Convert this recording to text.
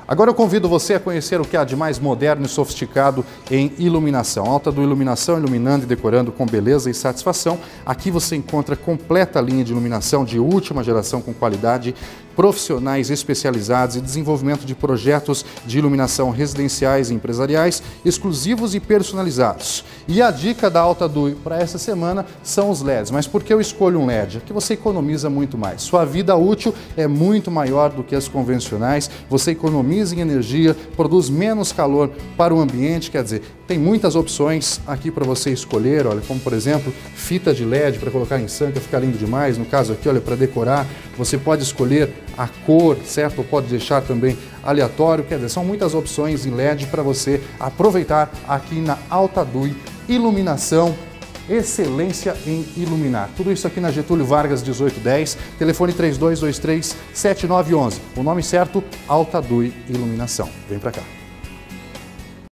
Agora eu convido você a conhecer o que há de mais moderno e sofisticado em iluminação. Alta do Iluminação, iluminando e decorando com beleza e satisfação. Aqui você encontra completa linha de iluminação de última geração com qualidade, profissionais especializados e desenvolvimento de projetos de iluminação residenciais e empresariais, exclusivos e personalizados. E a dica da Alta Dui para essa semana são os LEDs. Mas por que eu escolho um LED? É que você economiza muito mais. Sua vida útil é muito maior do que as convencionais, você economiza em energia, produz menos calor para o ambiente, quer dizer, tem muitas opções aqui para você escolher, olha, como por exemplo, fita de LED para colocar em sanca, fica lindo demais, no caso aqui, olha, para decorar, você pode escolher a cor, certo? Ou pode deixar também aleatório, quer dizer, são muitas opções em LED para você aproveitar aqui na Alta Dui Iluminação. Excelência em iluminar. Tudo isso aqui na Getúlio Vargas 1810, telefone 3223-7911. O nome certo, Alta Dui Iluminação. Vem pra cá.